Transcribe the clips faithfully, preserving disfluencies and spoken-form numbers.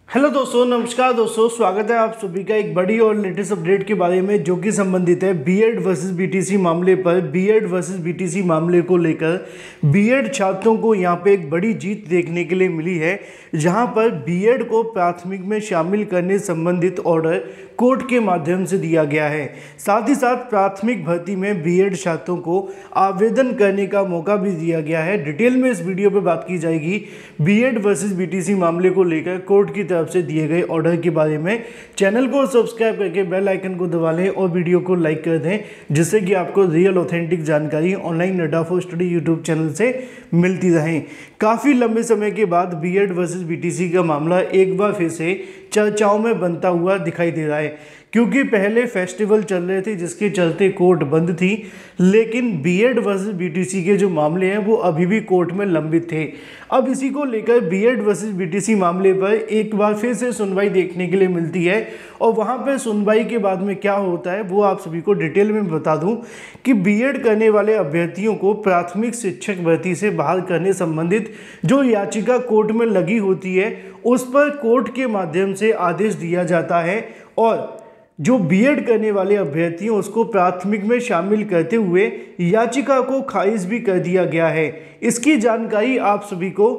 Hello दोस्तों, नमस्कार दोस्तों, स्वागत है आप सभी का एक बड़ी और लेटेस्ट अपडेट के बारे में जो कि संबंधित है बीएड वर्सेस बीटीसी मामले पर। बीएड वर्सेस बीटीसी मामले को लेकर बीएड छात्रों को यहां पे एक बड़ी जीत देखने के लिए मिली है, जहां पर बीएड को प्राथमिक में शामिल करने संबंधित ऑर्डर कोर्ट के माध्यम से दिया गया है। साथ ही साथ प्राथमिक भर्ती में बीएड छात्रों को आवेदन करने का मौका भी दिया गया है। डिटेल में इस वीडियो पर बात की जाएगी बीएड वर्सेस बीटीसी मामले को लेकर कोर्ट की तरफ से दिए गए ऑर्डर के बारे में। चैनल को सब्सक्राइब करके बेल आइकन को दबा लें और वीडियो को लाइक कर दें, जिससे कि आपको रियल ऑथेंटिक जानकारी online Adda for study YouTube channel से मिलती रहे। काफ़ी लंबे समय के बाद बीएड वर्सेस बीटीसी का मामला एक बार फिर से चर्चाओं में बनता हुआ दिखाई दे रहा है, क्योंकि पहले फेस्टिवल चल रहे थे जिसके चलते कोर्ट बंद थी, लेकिन बीएड वर्सेस बीटीसी के जो मामले हैं वो अभी भी कोर्ट में लंबित थे। अब इसी को लेकर बीएड वर्सेस बीटीसी मामले पर एक बार फिर से सुनवाई देखने के लिए मिलती है, और वहाँ पर सुनवाई के बाद में क्या होता है वो आप सभी को डिटेल में बता दूं कि बीएड करने वाले अभ्यर्थियों को प्राथमिक शिक्षक भर्ती से बहाल करने संबंधित जो याचिका कोर्ट में लगी होती है उस पर कोर्ट के माध्यम से आदेश दिया जाता है, और जो बीएड करने वाले अभ्यर्थी हैं उसको प्राथमिक में शामिल करते हुए याचिका को खारिज भी कर दिया गया है। इसकी जानकारी आप सभी को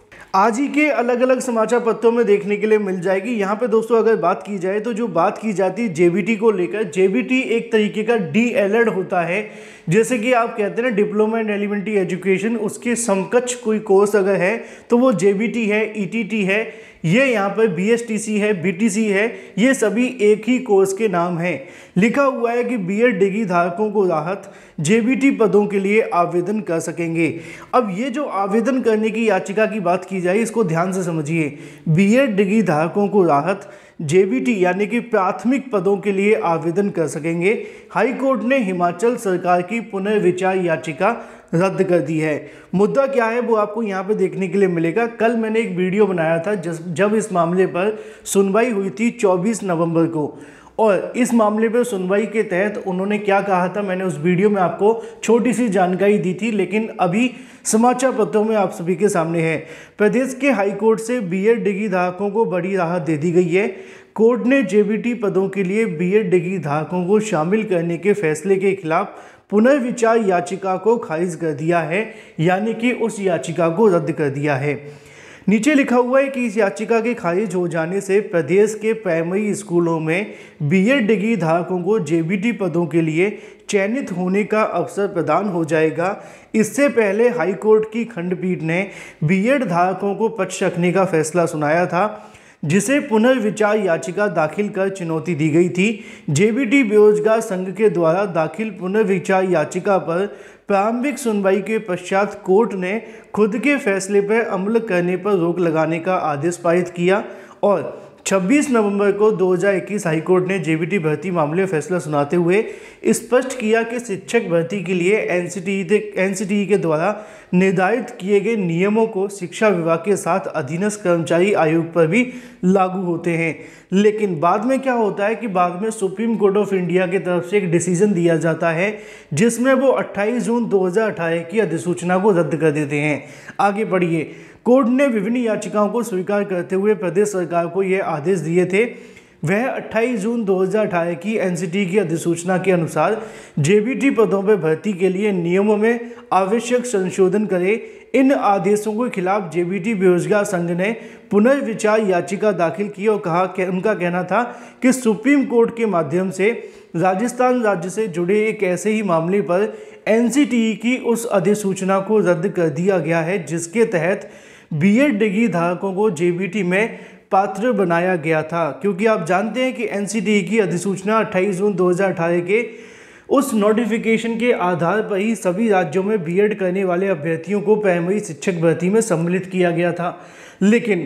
आज ही के अलग अलग समाचार पत्रों में देखने के लिए मिल जाएगी। यहाँ पे दोस्तों अगर बात की जाए तो जो बात की जाती है जेबीटी को लेकर, जेबीटी एक तरीके का डीएलएड होता है, जैसे कि आप कहते हैं ना डिप्लोमा इन एलिमेंट्री एजुकेशन, उसके समकक्ष कोई कोर्स अगर है तो वो जेबीटी है, ईटीटी है, ये यहाँ पर बीएसटीसी है, बीटीसी है, ये सभी एक ही कोर्स के नाम हैं। लिखा हुआ है कि बीएड डिग्री धारकों को राहत, जेबीटी पदों के लिए आवेदन कर सकेंगे। अब ये जो आवेदन करने की याचिका की बात की जाए इसको ध्यान से समझिए। बीएड डिग्री धारकों को राहत, जेबीटी यानी कि प्राथमिक पदों के लिए आवेदन कर सकेंगे। हाई कोर्ट ने हिमाचल सरकार की पुनर्विचार याचिका रद्द कर दी है। मुद्दा क्या है वो आपको यहाँ पे देखने के लिए मिलेगा। कल मैंने एक वीडियो बनाया था जब इस मामले पर सुनवाई हुई थी चौबीस नवंबर को, और इस मामले पर सुनवाई के तहत उन्होंने क्या कहा था मैंने उस वीडियो में आपको छोटी सी जानकारी दी थी, लेकिन अभी समाचार पत्रों में आप सभी के सामने है। प्रदेश के हाई कोर्ट से बीएड डिग्री धारकों को बड़ी राहत दे दी गई है। कोर्ट ने जेबीटी पदों के लिए बीएड डिग्री धारकों को शामिल करने के फैसले के खिलाफ पुनर्विचार याचिका को खारिज कर दिया है, यानी कि उस याचिका को रद्द कर दिया है। नीचे लिखा हुआ है कि इस याचिका के खारिज हो जाने से प्रदेश के प्राइमरी स्कूलों में बीएड डिग्री धारकों को जेबीटी पदों के लिए चयनित होने का अवसर प्रदान हो जाएगा। इससे पहले हाईकोर्ट की खंडपीठ ने बीएड धारकों को पक्ष रखने का फैसला सुनाया था, जिसे पुनर्विचार याचिका दाखिल कर चुनौती दी गई थी। जेबीटी बेरोजगार संघ के द्वारा दाखिल पुनर्विचार याचिका पर प्रारंभिक सुनवाई के पश्चात कोर्ट ने खुद के फैसले पर अमल करने पर रोक लगाने का आदेश पारित किया, और छब्बीस नवंबर को दो हज़ार इक्कीस हाईकोर्ट ने जेबीटी भर्ती मामले फैसला सुनाते हुए स्पष्ट किया कि शिक्षक भर्ती के लिए एनसीटीई एनसीटीई के द्वारा निर्धारित किए गए नियमों को शिक्षा विभाग के साथ अधीनस्थ कर्मचारी आयोग पर भी लागू होते हैं। लेकिन बाद में क्या होता है कि बाद में सुप्रीम कोर्ट ऑफ इंडिया की तरफ से एक डिसीजन दिया जाता है, जिसमें वो अट्ठाईस जून दो हज़ार अठारह की अधिसूचना को रद्द कर देते हैं। आगे बढ़िए। कोर्ट ने विभिन्न याचिकाओं को स्वीकार करते हुए प्रदेश सरकार को यह आदेश दिए थे वह अट्ठाईस जून दो हज़ार अठारह की एनसीटी की अधिसूचना के अनुसार जेबीटी पदों पर भर्ती के लिए नियमों में आवश्यक संशोधन करे। इन आदेशों के खिलाफ जेबीटी बेरोजगार संघ ने पुनर्विचार याचिका दाखिल की और कहा कि उनका कहना था कि सुप्रीम कोर्ट के माध्यम से राजस्थान राज्य से जुड़े एक ऐसे ही मामले पर एनसीटीई की उस अधिसूचना को रद्द कर दिया गया है जिसके तहत बीएड डिग्री धारकों को जेबीटी में पात्र बनाया गया था। क्योंकि आप जानते हैं कि एनसीटीई की अधिसूचना अट्ठाईस जून दो हज़ार अठारह के उस नोटिफिकेशन के आधार पर ही सभी राज्यों में बीएड करने वाले अभ्यर्थियों को प्राइमरी शिक्षक भर्ती में सम्मिलित किया गया था। लेकिन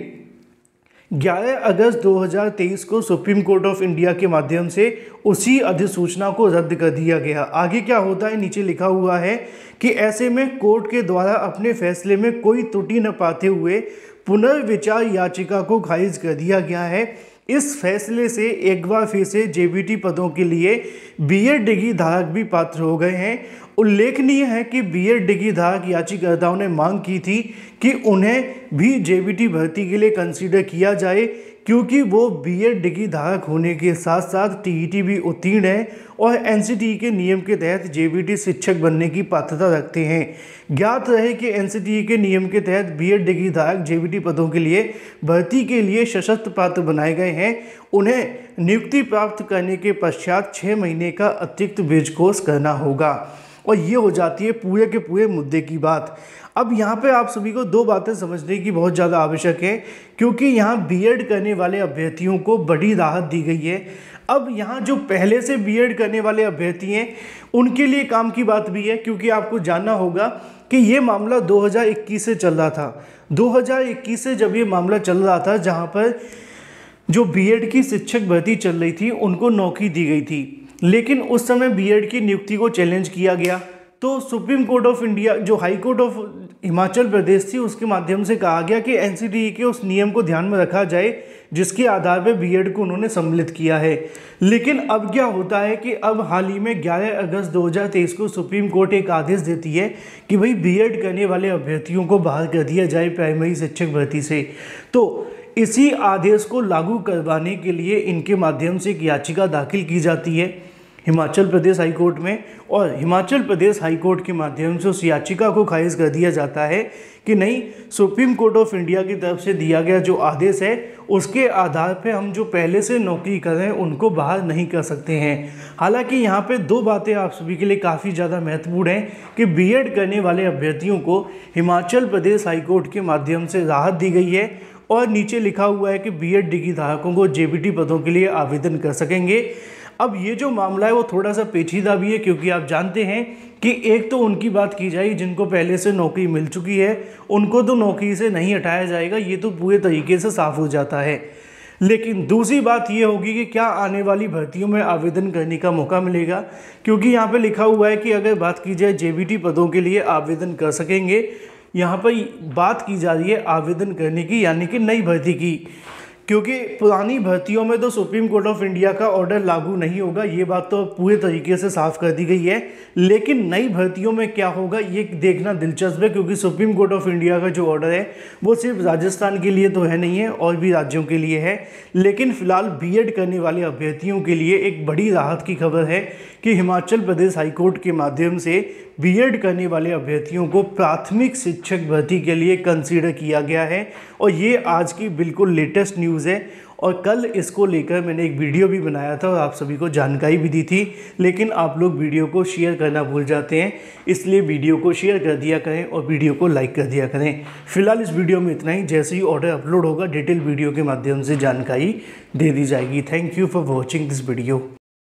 ग्यारह अगस्त दो हज़ार तेईस को सुप्रीम कोर्ट ऑफ इंडिया के माध्यम से उसी अधिसूचना को रद्द कर दिया गया। आगे क्या होता है नीचे लिखा हुआ है कि ऐसे में कोर्ट के द्वारा अपने फैसले में कोई त्रुटि न पाते हुए पुनर्विचार याचिका को खारिज कर दिया गया है। इस फैसले से एक बार फिर से जेबीटी पदों के लिए बीएड डिग्री धारक भी पात्र हो गए हैं, उल्लेखनीय है कि बीएड डिग्री धारक याचिकाकर्ताओं ने मांग की थी कि उन्हें भी जेबीटी भर्ती के लिए कंसीडर किया जाए, क्योंकि वो बीएड डिग्री धारक होने के साथ साथ टीईटी भी उत्तीर्ण है और एनसीटीई के नियम के तहत जेबीटी शिक्षक बनने की पात्रता रखते हैं। ज्ञात रहे कि एनसीटीई के नियम के तहत बीएड डिग्री धारक जेबीटी पदों के लिए भर्ती के लिए सशक्त पात्र बनाए गए हैं। उन्हें नियुक्ति प्राप्त करने के पश्चात छः महीने का अतिरिक्त ब्रिज कोर्स करना होगा और ये हो जाती है पूरे के पूरे मुद्दे की बात। अब यहाँ पे आप सभी को दो बातें समझने की बहुत ज़्यादा आवश्यक है, क्योंकि यहाँ बीएड करने वाले अभ्यर्थियों को बड़ी राहत दी गई है। अब यहाँ जो पहले से बीएड करने वाले अभ्यर्थी हैं उनके लिए काम की बात भी है, क्योंकि आपको जानना होगा कि ये मामला दो हज़ार इक्कीस से चल रहा था। दो हज़ार इक्कीस से जब ये मामला चल रहा था, जहाँ पर जो बीएड की शिक्षक भर्ती चल रही थी उनको नौकरी दी गई थी, लेकिन उस समय बीएड की नियुक्ति को चैलेंज किया गया। तो सुप्रीम कोर्ट ऑफ इंडिया, जो high court of Himachal Pradesh थी, उसके माध्यम से कहा गया कि एनसीटीई के उस नियम को ध्यान में रखा जाए जिसके आधार पर बीएड को उन्होंने सम्मिलित किया है। लेकिन अब क्या होता है कि अब हाल ही में ग्यारह अगस्त दो हज़ार तेईस को सुप्रीम कोर्ट एक आदेश देती है कि भाई बीएड करने वाले अभ्यर्थियों को बाहर कर दिया जाए प्राइमरी शिक्षक भर्ती से। तो इसी आदेश को लागू करवाने के लिए इनके माध्यम से एक याचिका दाखिल की जाती है हिमाचल प्रदेश हाई कोर्ट में, और हिमाचल प्रदेश हाई कोर्ट के माध्यम से उस याचिका को खारिज कर दिया जाता है कि नहीं, सुप्रीम कोर्ट ऑफ इंडिया की तरफ से दिया गया जो आदेश है उसके आधार पर हम जो पहले से नौकरी कर रहे हैं उनको बाहर नहीं कर सकते हैं। हालांकि यहाँ पे दो बातें आप सभी के लिए काफ़ी ज़्यादा महत्वपूर्ण हैं कि बीएड करने वाले अभ्यर्थियों को हिमाचल प्रदेश हाई कोर्ट के माध्यम से राहत दी गई है और नीचे लिखा हुआ है कि बीएड डिग्री धारकों को जेबीटी पदों के लिए आवेदन कर सकेंगे। अब ये जो मामला है वो थोड़ा सा पेचीदा भी है, क्योंकि आप जानते हैं कि एक तो उनकी बात की जाए जिनको पहले से नौकरी मिल चुकी है, उनको तो नौकरी से नहीं हटाया जाएगा, ये तो पूरे तरीके से साफ हो जाता है। लेकिन दूसरी बात ये होगी कि क्या आने वाली भर्तियों में आवेदन करने का मौका मिलेगा, क्योंकि यहाँ पे लिखा हुआ है कि अगर बात की जाए जेबीटी पदों के लिए आवेदन कर सकेंगे, यहाँ पर बात की जा रही है आवेदन करने की, यानी कि नई भर्ती की, क्योंकि पुरानी भर्तियों में तो सुप्रीम कोर्ट ऑफ इंडिया का ऑर्डर लागू नहीं होगा, ये बात तो पूरे तरीके से साफ कर दी गई है। लेकिन नई भर्तियों में क्या होगा ये देखना दिलचस्प है, क्योंकि सुप्रीम कोर्ट ऑफ इंडिया का जो ऑर्डर है वो सिर्फ राजस्थान के लिए तो है नहीं है, और भी राज्यों के लिए है। लेकिन फिलहाल बीएड करने वाले अभ्यर्थियों के लिए एक बड़ी राहत की खबर है कि हिमाचल प्रदेश हाईकोर्ट के माध्यम से बीएड करने वाले अभ्यर्थियों को प्राथमिक शिक्षक भर्ती के लिए कंसीडर किया गया है, और ये आज की बिल्कुल लेटेस्ट न्यूज़ है। और कल इसको लेकर मैंने एक वीडियो भी बनाया था और आप सभी को जानकारी भी दी थी, लेकिन आप लोग वीडियो को शेयर करना भूल जाते हैं, इसलिए वीडियो को शेयर कर दिया करें और वीडियो को लाइक कर दिया करें। फिलहाल इस वीडियो में इतना ही, जैसे ही ऑर्डर अपलोड होगा डिटेल वीडियो के माध्यम से जानकारी दे दी जाएगी। Thank you for watching this video.